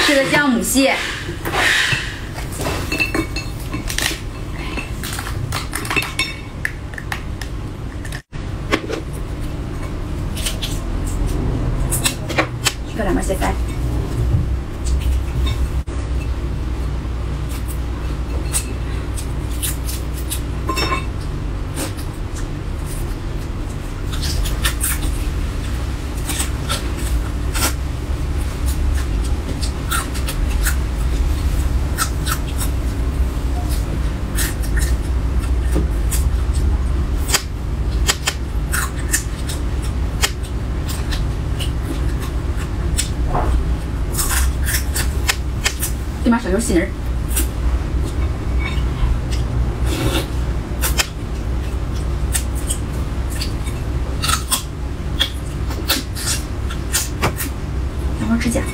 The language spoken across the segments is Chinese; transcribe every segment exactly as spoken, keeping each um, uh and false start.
式的姜母蟹。去个两毛蟹饭。 对嘛，少油杏仁。两包指甲。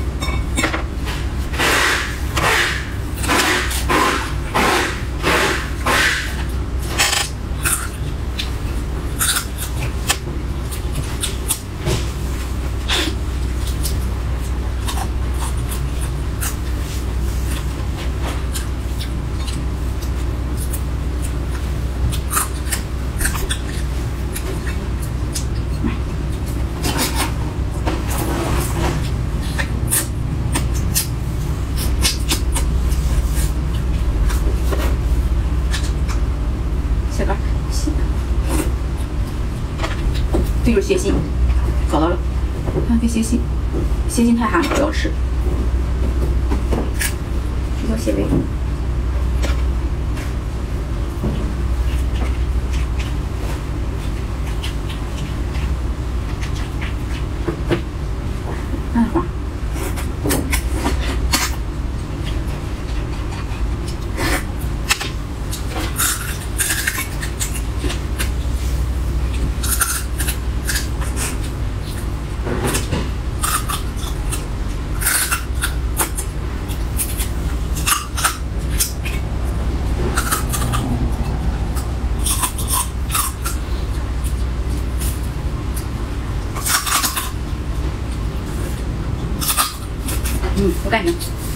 这就是蟹心，找到了，看这蟹心，蟹心太寒了，不要吃，这叫蟹尾。慢点滑。嗯，不干净。